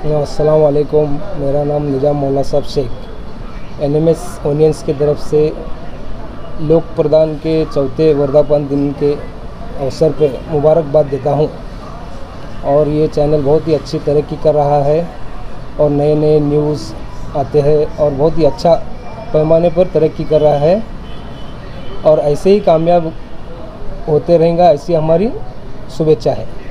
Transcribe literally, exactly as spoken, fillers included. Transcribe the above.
अस्सलाम वालेकुम। मेरा नाम निजाम मौला साहब Sheikh N M S onions की तरफ से लोक प्रदान के चौथे वर्धापन दिन के अवसर पर मुबारकबाद देता हूं। और ये चैनल बहुत ही अच्छी तरक्की कर रहा है और नए नए न्यूज़ आते हैं और बहुत ही अच्छा पैमाने पर तरक्की कर रहा है और ऐसे ही कामयाब होते रहेगा, ऐसी हमारी शुभेच्छा है।